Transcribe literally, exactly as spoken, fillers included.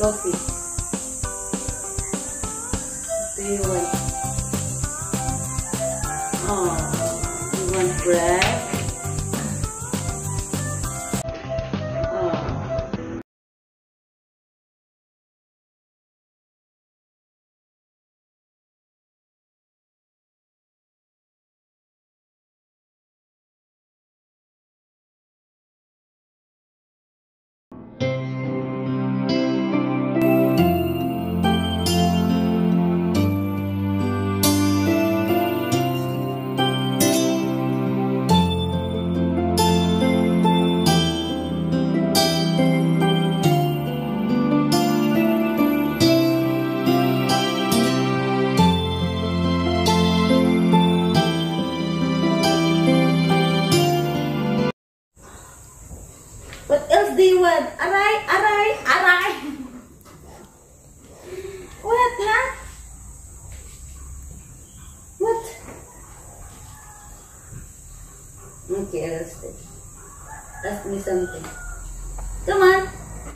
coffee. Do you want? Oh, you want bread? Oh. What else do you want? Aray, aray, aray. What, huh? What? Okay, I'll stay. Ask me something. Come on.